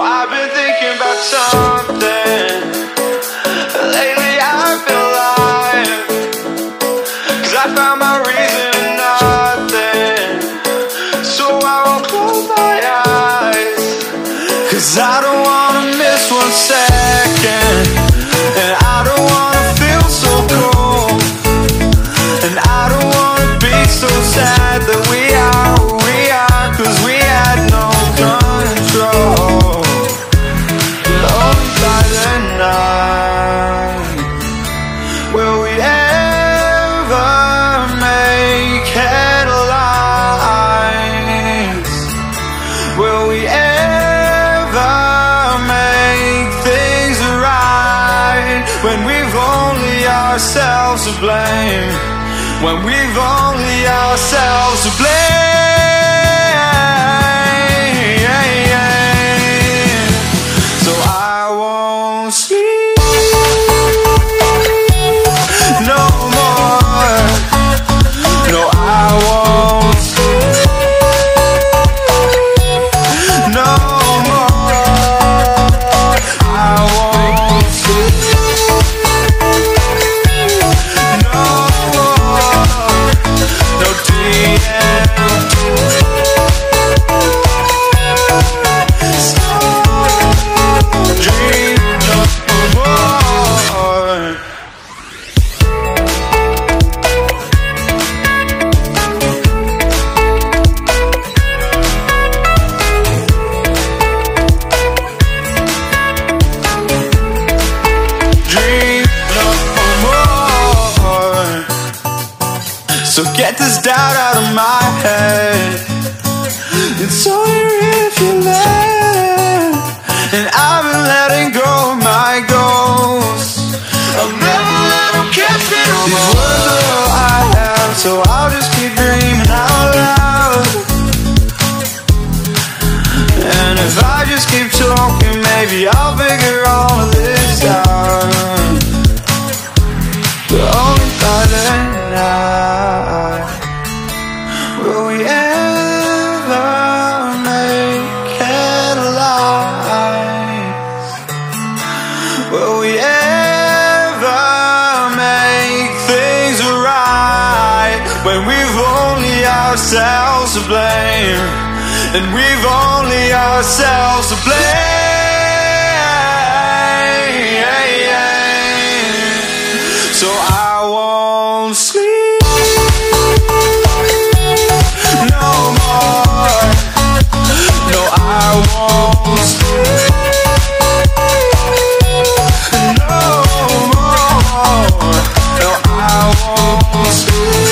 I've been thinking about something lately. I feel alive, 'cause I found my reason in nothing. So I won't close my eyes, 'cause I don't wanna miss 1 second. And I don't wanna feel so cold. And I don't wanna be so sad that we are who we are, 'cause we had no control. Lonely by the night, will we ever make headlines? Will we ever make things right, when we've only ourselves to blame? When we've only ourselves to blame. So I won't sleep no more. No, I won't sleep no more. I won't sleep no more. No DM. So dream no more. Dream no more. So get this doubt out of my head. It's only real if you let. And I've been letting go of my ghosts. I'll never let them catch me no more. These words are all I have, so I'll just keep dreaming out loud. And if I just keep talking, maybe I'll figure all of this out. But only by the night, will we ever make headlines? Will we ever make things right, when we've only ourselves to blame? And we've only ourselves to blame. So I won't sleep no more. No, I won't sleep no more. No, I won't sleep